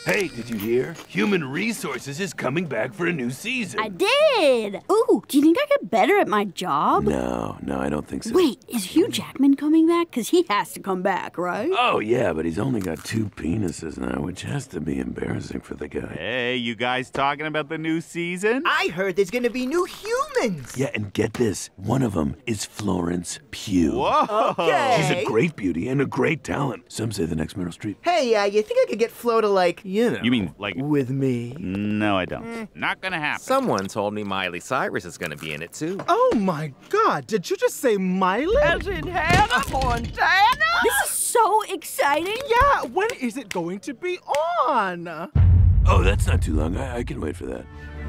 Hey, did you hear? Human Resources is coming back for a new season. I did! Ooh, do you think I get better at my job? No, I don't think so. Wait, is Hugh Jackman coming back? Because he has to come back, right? Oh, yeah, but he's only got 2 penises now, which has to be embarrassing for the guy. Hey, you guys talking about the new season? I heard there's gonna be new humans. Yeah, and get this. One of them is Florence Pugh. Whoa! Okay. She's a great beauty and a great talent. Some say the next Meryl Streep. Hey, you think I could get Flo to, like, you know, You mean, like... with me? No, I don't. Not gonna happen. Someone told me Miley Cyrus is gonna be in it too. Oh my God, did you just say Miley? As in Hannah Montana? This is so exciting! Yeah, when is it going to be on? Oh, that's not too long. I can wait for that.